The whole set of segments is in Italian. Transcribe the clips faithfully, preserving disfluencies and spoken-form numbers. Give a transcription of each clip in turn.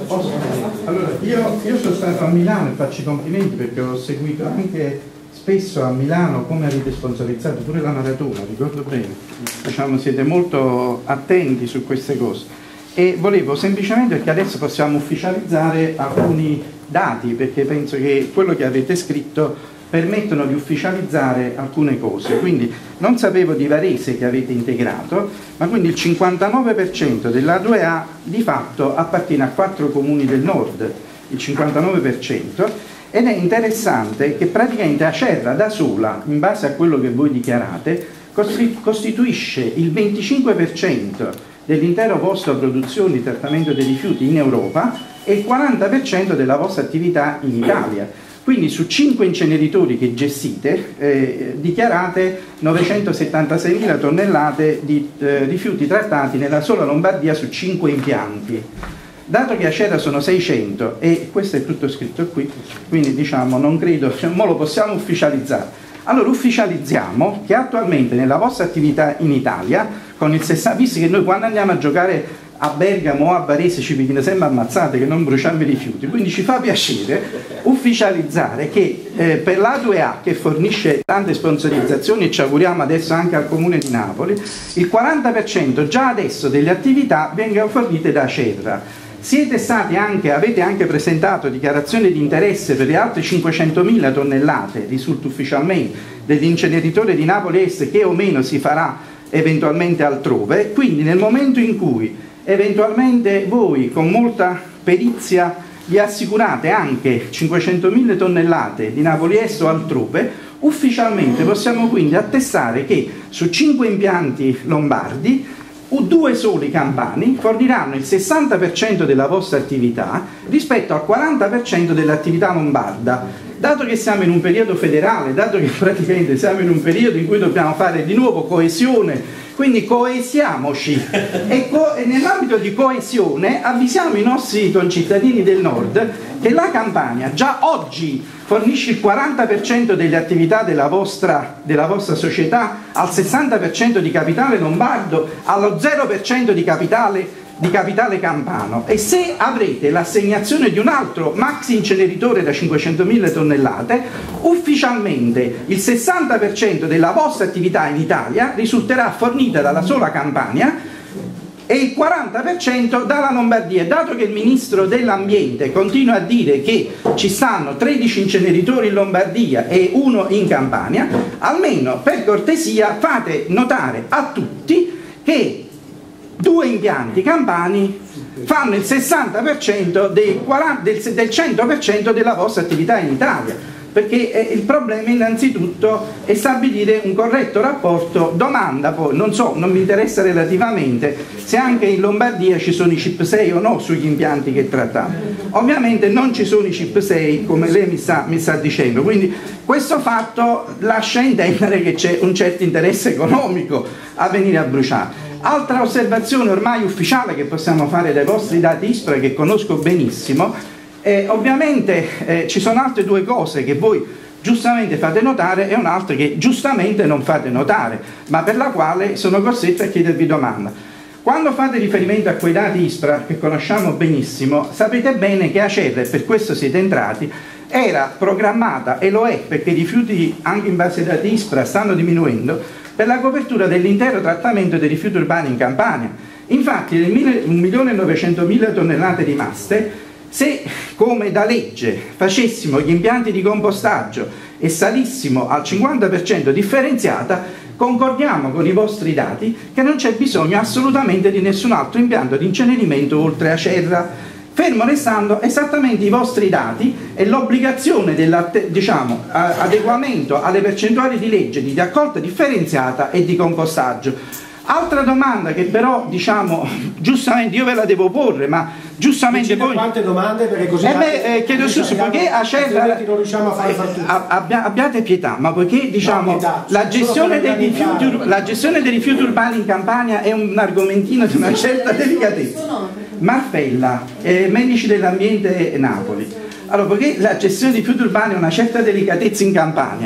Posso? Allora, io, io sono stato a Milano e faccio i complimenti perché ho seguito anche spesso a Milano come avete sponsorizzato pure la maratona, ricordo bene. Diciamo, siete molto attenti su queste cose. E volevo semplicemente, perché adesso possiamo ufficializzare alcuni dati, perché penso che quello che avete scritto permettono di ufficializzare alcune cose. Quindi non sapevo di Varese che avete integrato, ma quindi il cinquantanove per cento dell'A due A di fatto appartiene a quattro comuni del nord, il cinquantanove per cento, ed è interessante che praticamente Acerra da sola, in base a quello che voi dichiarate, costituisce il venticinque per cento dell'intero vostro produzione di trattamento dei rifiuti in Europa e il quaranta per cento della vostra attività in Italia. Quindi su cinque inceneritori che gestite eh, dichiarate novecentosettantaseimila tonnellate di eh, rifiuti trattati nella sola Lombardia su cinque impianti. Dato che a Acerra sono seicento, e questo è tutto scritto qui, quindi diciamo non credo, cioè, mo lo possiamo ufficializzare. Allora ufficializziamo che attualmente nella vostra attività in Italia, con il sessanta, visto che noi quando andiamo a giocare a Bergamo o a Varese ci vengono sempre ammazzate che non bruciamo i rifiuti, quindi ci fa piacere ufficializzare che eh, per l'A due A, che fornisce tante sponsorizzazioni e ci auguriamo adesso anche al Comune di Napoli, il quaranta per cento già adesso delle attività vengono fornite da Acerra. Siete stati anche, avete anche presentato dichiarazione di interesse per le altre cinquecentomila tonnellate, risulta ufficialmente, dell'inceneritore di Napoli Est, che o meno si farà eventualmente altrove. Quindi nel momento in cui eventualmente voi con molta perizia vi assicurate anche cinquecentomila tonnellate di Napoli Est o altrove, ufficialmente possiamo quindi attestare che su cinque impianti lombardi due soli campani forniranno il sessanta per cento della vostra attività rispetto al quaranta per cento dell'attività lombarda. Dato che siamo in un periodo federale, dato che praticamente siamo in un periodo in cui dobbiamo fare di nuovo coesione, quindi coesiamoci e, co e nell'ambito di coesione avvisiamo i nostri concittadini del nord che la Campania già oggi fornisce il quaranta per cento delle attività della vostra, della vostra società, al sessanta per cento di capitale lombardo, allo zero per cento di capitale di capitale campano, e se avrete l'assegnazione di un altro maxi inceneritore da cinquecentomila tonnellate, ufficialmente il sessanta per cento della vostra attività in Italia risulterà fornita dalla sola Campania e il quaranta per cento dalla Lombardia. Dato che il Ministro dell'Ambiente continua a dire che ci stanno tredici inceneritori in Lombardia e uno in Campania, almeno per cortesia fate notare a tutti che due impianti campani fanno il sessanta per cento dei quaranta, del, del cento per cento della vostra attività in Italia, perché eh, il problema innanzitutto è stabilire un corretto rapporto domanda. Poi non so, non mi interessa relativamente se anche in Lombardia ci sono i C I P sei o no sugli impianti che trattate. Ovviamente non ci sono i C I P sei, come lei mi sta, mi sta dicendo, quindi questo fatto lascia intendere che c'è un certo interesse economico a venire a bruciare. Altra osservazione ormai ufficiale che possiamo fare dai vostri dati ISPRA, che conosco benissimo, eh, ovviamente eh, ci sono altre due cose che voi giustamente fate notare e un'altra che giustamente non fate notare, ma per la quale sono costretto a chiedervi domanda. Quando fate riferimento a quei dati ISPRA che conosciamo benissimo, sapete bene che Acerra, e per questo siete entrati, era programmata, e lo è perché i rifiuti anche in base ai dati ISPRA stanno diminuendo, per la copertura dell'intero trattamento dei rifiuti urbani in Campania. Infatti le un milione e novecentomila tonnellate rimaste, se come da legge facessimo gli impianti di compostaggio e salissimo al cinquanta per cento differenziata, concordiamo con i vostri dati che non c'è bisogno assolutamente di nessun altro impianto di incenerimento oltre Acerra, fermo restando esattamente i vostri dati e l'obbligazione del diciamo, adeguamento alle percentuali di legge di raccolta differenziata e di compostaggio. Altra domanda che però, diciamo, giustamente io ve la devo porre, ma giustamente voi... quante domande, perché così... Eh beh, eh, chiedo scusa, poiché Acerra... non riusciamo a fare eh, abbia, abbiate pietà, ma poiché, diciamo, no, pietà, la, gestione dei rifiuti, la gestione dei rifiuti urbani in Campania è un argomentino di una certa delicatezza. Marfella, eh, Medici dell'Ambiente Napoli. Allora, poiché la gestione dei rifiuti urbani ha una certa delicatezza in Campania,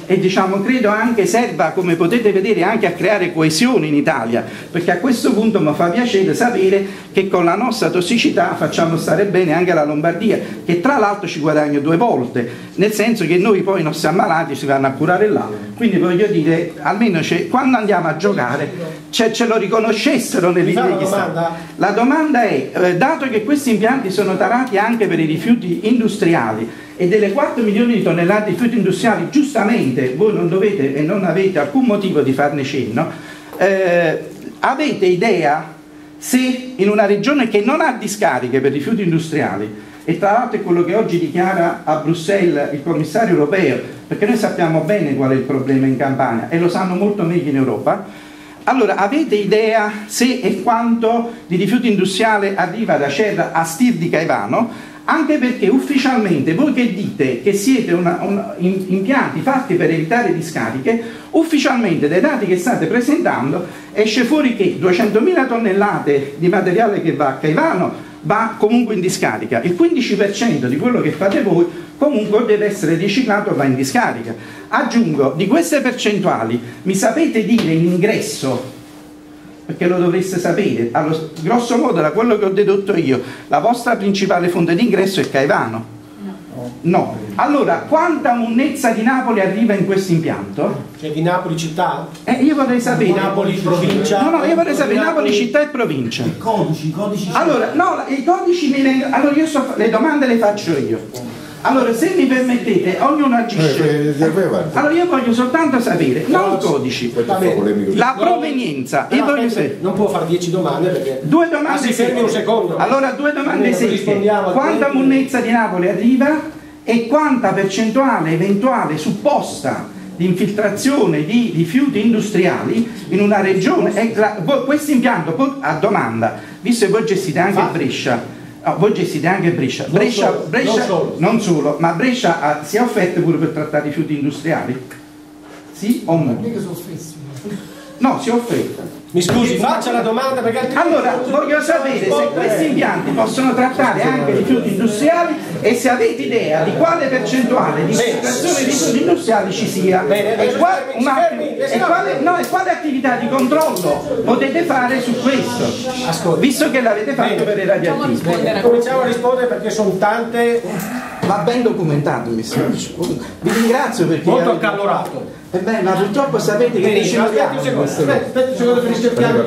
e diciamo, credo anche serva, come potete vedere, anche a creare coesione in Italia, perché a questo punto mi fa piacere sapere che con la nostra tossicità facciamo stare bene anche la Lombardia, che tra l'altro ci guadagna due volte, nel senso che noi poi i nostri ammalati si vanno a curare là, quindi voglio dire, almeno quando andiamo a giocare ce, ce lo riconoscessero nell'idea che sta. La domanda è, eh, dato che questi impianti sono tarati anche per i rifiuti industriali e delle quattro milioni di tonnellate di rifiuti industriali, giustamente voi non dovete e non avete alcun motivo di farne cenno, eh, avete idea se in una regione che non ha discariche per rifiuti industriali, e tra l'altro è quello che oggi dichiara a Bruxelles il commissario europeo, perché noi sappiamo bene qual è il problema in Campania e lo sanno molto meglio in Europa, allora avete idea se e quanto di rifiuti industriali arriva da Acerra a Stir di Caivano? Anche perché ufficialmente voi che dite che siete una, una, in, impianti fatti per evitare discariche, ufficialmente dai dati che state presentando esce fuori che duecentomila tonnellate di materiale che va a Caivano va comunque in discarica, il quindici per cento di quello che fate voi comunque deve essere riciclato o va in discarica. Aggiungo, di queste percentuali mi sapete dire in ingresso, perché lo dovreste sapere, allo, grosso modo da quello che ho dedotto io, la vostra principale fonte di ingresso è Caivano? No. No. Allora, quanta monnezza di Napoli arriva in questo impianto? Cioè di Napoli città? Eh, io vorrei sapere. Napoli provincia? No, no, io vorrei sapere Napoli città e provincia. I codici, i codici. Allora, no, i codici mi vengono. Allora io so, le domande le faccio io. Allora, se mi permettete, ognuno agisce. Allora io voglio soltanto sapere, non i codici, la provenienza. Io voglio sapere. Non può fare dieci domande perché. Due domande. Ah, si fermi un secondo. Allora, due domande secche. Quanta monnezza di Napoli arriva e quanta percentuale eventuale supposta di infiltrazione di rifiuti industriali in una regione? Questo impianto, a domanda, visto che voi gestite anche Brescia. No, voi gestite anche Brescia, Brescia, non solo, Brescia non, solo. non solo, ma Brescia ha, si è offerta pure per trattare rifiuti industriali? Sì o no? No, si è offerta. Mi scusi, faccia la domanda perché allora voglio sapere se questi impianti possono trattare anche rifiuti industriali e se avete idea di quale percentuale di infiltrazione di rifiuti industriali ci sia e, qua, un attimo, e, quale, no, e quale attività di controllo potete fare su questo. Ascolta, visto che l'avete fatto per i radioattivi. Cominciamo a rispondere perché sono tante. Va ben documentato, mi sembra. Vi ringrazio perché molto accalorato. Eh beh, ma purtroppo sapete che Benissimo, aspetta un secondo, aspetta un secondo, finisce il piano.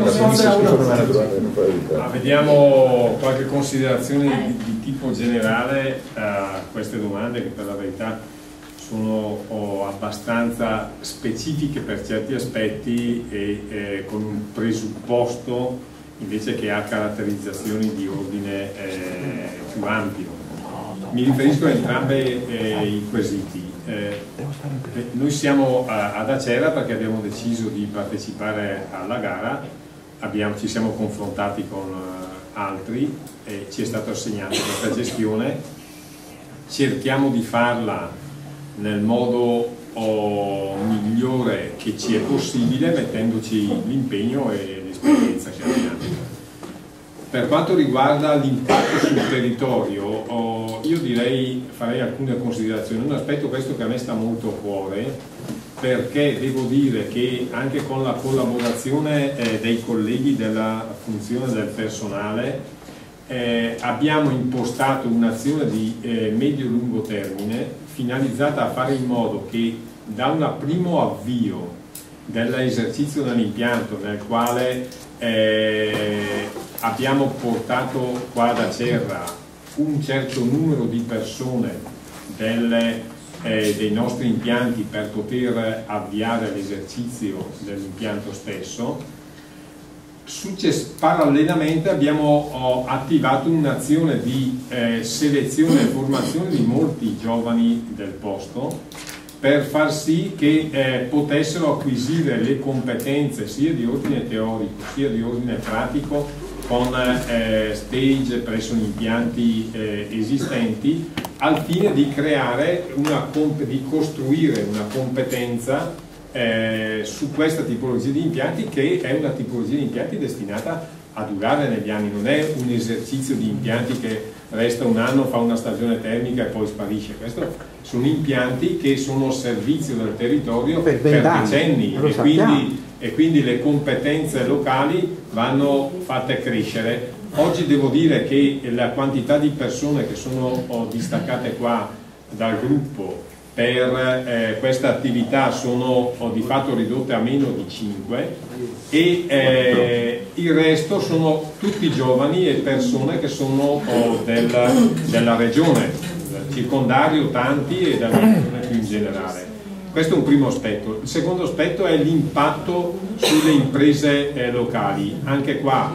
Ma vediamo qualche considerazione di, di tipo generale a queste domande che per la verità sono oh, abbastanza specifiche per certi aspetti e eh, con un presupposto invece che ha caratterizzazioni di ordine eh, più ampio. Mi riferisco a entrambi eh, i quesiti. Eh, noi siamo a, ad Acerra perché abbiamo deciso di partecipare alla gara, abbiamo, ci siamo confrontati con uh, altri e ci è stata assegnata questa gestione. Cerchiamo di farla nel modo oh, migliore che ci è possibile, mettendoci l'impegno e l'esperienza che abbiamo. Per quanto riguarda l'impatto sul territorio, oh, io direi, farei alcune considerazioni. Un aspetto questo che a me sta molto a cuore, perché devo dire che anche con la collaborazione eh, dei colleghi della funzione del personale eh, abbiamo impostato un'azione di eh, medio-lungo termine finalizzata a fare in modo che da un primo avvio dell'esercizio dell'impianto nel quale eh, abbiamo portato qua ad Acerra un certo numero di persone delle, eh, dei nostri impianti per poter avviare l'esercizio dell'impianto stesso. Success parallelamente abbiamo oh, attivato un'azione di eh, selezione e formazione di molti giovani del posto per far sì che eh, potessero acquisire le competenze sia di ordine teorico sia di ordine pratico con eh, stage presso gli impianti eh, esistenti al fine di creare una di costruire una competenza eh, su questa tipologia di impianti, che è una tipologia di impianti destinata a durare negli anni, non è un esercizio di impianti che resta un anno, fa una stagione termica e poi sparisce. Questi sono impianti che sono al servizio del territorio per, per decenni e quindi, e quindi le competenze locali vanno fatte crescere. Oggi devo dire che la quantità di persone che sono distaccate qua dal gruppo per eh, questa attività sono oh, di fatto ridotte a meno di cinque e eh, il resto sono tutti giovani e persone che sono oh, del, della regione, del circondario tanti e della regione più in generale. Questo è un primo aspetto. Il secondo aspetto è l'impatto sulle imprese eh, locali. Anche qua,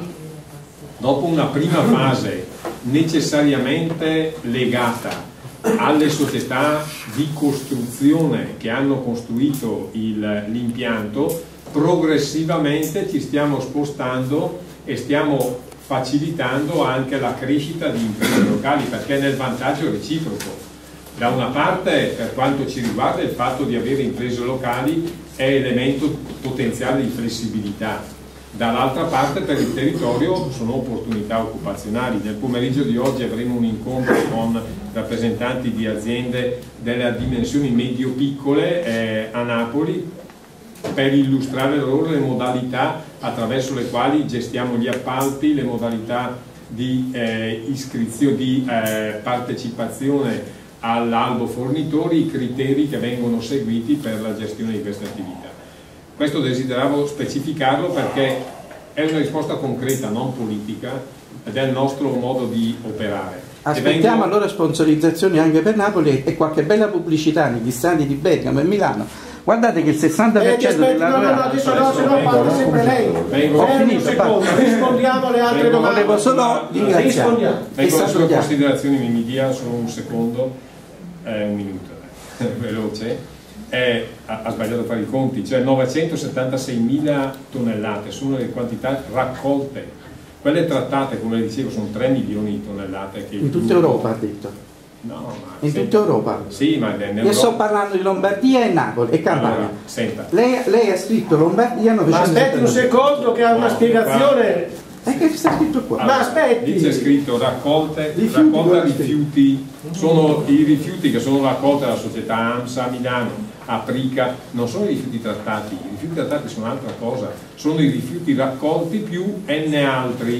dopo una prima fase necessariamente legata alle società di costruzione che hanno costruito l'impianto, progressivamente ci stiamo spostando e stiamo facilitando anche la crescita di imprese locali, perché nel vantaggio reciproco. Da una parte, per quanto ci riguarda, il fatto di avere imprese locali è elemento potenziale di flessibilità. Dall'altra parte per il territorio sono opportunità occupazionali. Nel pomeriggio di oggi avremo un incontro con rappresentanti di aziende delle dimensioni medio-piccole eh, a Napoli per illustrare loro le modalità attraverso le quali gestiamo gli appalti, le modalità di eh, iscrizione, di eh, partecipazione all'albo fornitori, i criteri che vengono seguiti per la gestione di queste attività. Questo desideravo specificarlo perché è una risposta concreta, non politica, ed è il nostro modo di operare. Aspettiamo vengo... allora sponsorizzazioni anche per Napoli e qualche bella pubblicità negli stadi di Bergamo e Milano. Guardate che il sessanta per cento eh, della... No, no, no, adesso no, se no parla sempre lei. Vengo, Ho finito, un secondo, rispondiamo alle altre vengo, domande. Volevo solo ringraziare. Vengo alle sue considerazioni, mi dia solo un secondo, eh, un minuto, eh, veloce. Eh, ha, ha sbagliato a fare i conti, cioè novecentosettantaseimila tonnellate sono le quantità raccolte, quelle trattate, come le dicevo, sono tre milioni di tonnellate che in tutta Europa ha detto. No, ma in senta, tutta Europa? Sì, ma in io sto parlando di Lombardia e Napoli e Campania. Allora, senta. Lei, lei ha scritto Lombardia ma aspetti un secondo che ha una no, spiegazione. E che sta scritto qua? Allora, ma aspetti! Dice scritto raccolte, rifiuti, raccolta rifiuti, sono i rifiuti che sono raccolti dalla società AMSA a Milano, Aprica, non sono i rifiuti trattati, i rifiuti trattati sono un'altra cosa, sono i rifiuti raccolti più N altri.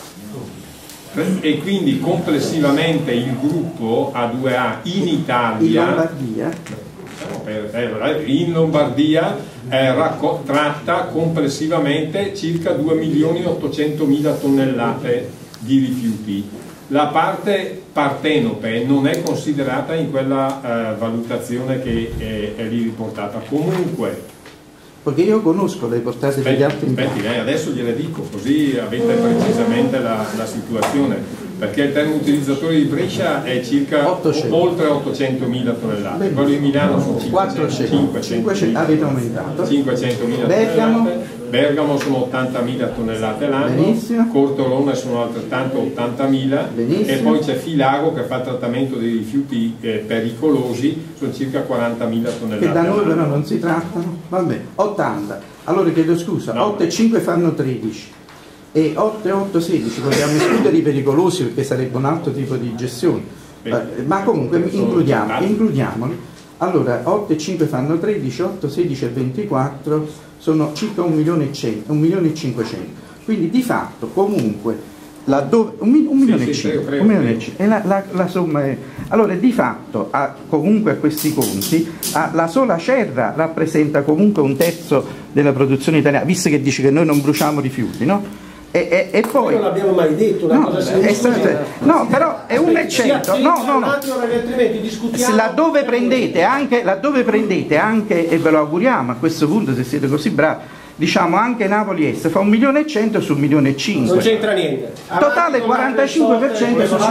E quindi complessivamente il gruppo A due A in Italia, in Lombardia, in Lombardia eh, tratta complessivamente circa due milioni ottocentomila tonnellate di rifiuti. La parte partenope non è considerata in quella eh, valutazione che è, è lì riportata. Comunque, perché io conosco le portate aspetti, degli altri aspetti, lei adesso gliele dico, così avete precisamente la, la situazione. Perché il termine utilizzatore di Brescia è circa ottocento. Oltre ottocentomila tonnellate, quello di Milano sono cinquecento, avete aumentato. cinquecentomila Bergamo. tonnellate, Bergamo sono ottantamila tonnellate l'anno, benissimo. Cortolone sono altrettanto ottantamila, benissimo. E poi c'è Filago che fa trattamento dei rifiuti eh, pericolosi, sono circa quarantamila tonnellate. Che da noi però non si trattano, vabbè, ottanta, allora chiedo scusa, no. otto e cinque fanno tredici. E otto e otto sedici vogliamo escludere i pericolosi perché sarebbe un altro tipo di gestione. Beh, ma comunque includiamo, includiamoli. Allora otto e cinque fanno tredici, otto, sedici e ventiquattro sono circa un milione e cento, un milione e cinquecento. Quindi di fatto comunque laddove, un, un milione e cinque, un milione e cinque, e la, la, la somma è. Allora di fatto a, comunque a questi conti a, la sola Cerra rappresenta comunque un terzo della produzione italiana, visto che dice che noi non bruciamo rifiuti, no? E, e, e poi non l'abbiamo mai detto una no, cosa è stata, no, però è un e cento, no, no, no. Se laddove prendete anche, laddove prendete anche, e ve lo auguriamo a questo punto se siete così bravi, diciamo anche Napoli Est fa un milione e cento su un milione e cinque. Non c'entra niente. Totale quarantacinque per cento su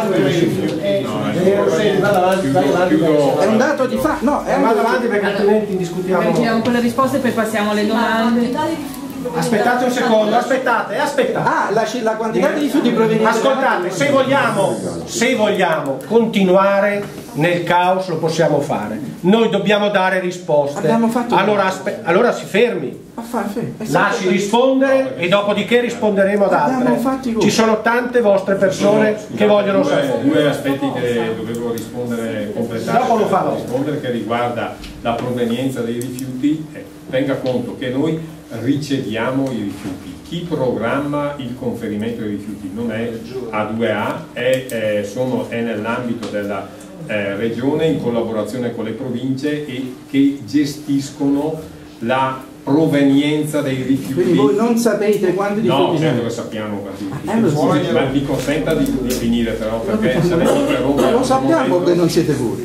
è un dato di fatto, no, è vado avanti perché altrimenti discutiamo. Partiamo con le risposte e poi passiamo alle domande. Aspettate un secondo, aspettate, aspettate. Ah, la, la quantità di rifiuti provenienti. Ascoltate, se vogliamo, se vogliamo continuare nel caos lo possiamo fare. Noi dobbiamo dare risposte. Abbiamo fatto allora, aspe- allora si fermi. Affare, Lasci rispondere e dopodiché risponderemo ad altre. Ci sono tante vostre persone Scusate, che vogliono due, sapere. due aspetti che dovevo rispondere, completare. Dopo lo farò. Rispondere che riguarda la provenienza dei rifiuti. Eh, tenga conto che noi riceviamo i rifiuti. Chi programma il conferimento dei rifiuti non è A due A, è, è, sono, è nell'ambito della eh, regione in collaborazione con le province e che gestiscono la provenienza dei rifiuti. Quindi voi non sapete quanti rifiuti? No, certo che sappiamo quanti rifiuti. Eh, ma mi consenta di, di finire però, perché se ne interrompe. Lo sappiamo che non siete voi.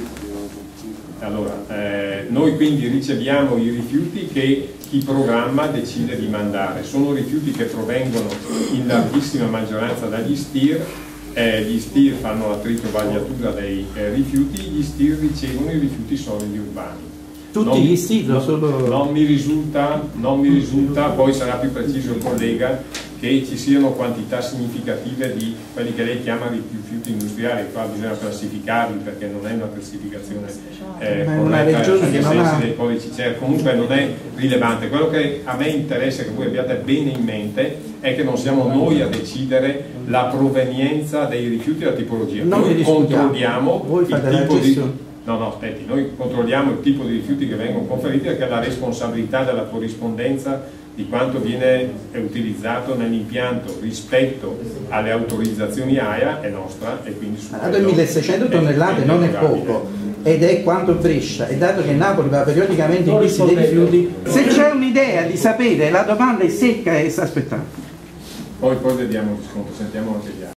Allora, eh, noi quindi riceviamo i rifiuti che chi programma decide di mandare. Sono rifiuti che provengono in larghissima maggioranza dagli S T I R. Eh, gli S T I R fanno la tritovagliatura dei eh, rifiuti, gli S T I R ricevono i rifiuti solidi urbani. Tutti non, gli S T I R? No, solo... non mi risulta, non mi risulta, poi sarà più preciso il collega, che ci siano quantità significative di quelli che lei chiama di rifiuti industriali. Qua bisogna classificarli perché non è una classificazione eh, corretta sui sensi ha... dei codici C E R, comunque non è rilevante. Quello che a me interessa che voi abbiate bene in mente è che non siamo noi a decidere la provenienza dei rifiuti e la tipologia. Non noi controlliamo voi il fate tipo la di... gestione. No, no, aspetti, noi controlliamo il tipo di rifiuti che vengono conferiti perché la responsabilità della corrispondenza di quanto viene utilizzato nell'impianto rispetto alle autorizzazioni A I A è nostra e quindi su allora, milleseicento tonnellate non è poco ed è quanto Brescia, e dato che Napoli va periodicamente in crisi dei rifiuti, se c'è un'idea di sapere la domanda è secca e sta aspettando. Poi, poi vediamo, sentiamo anche gli altri.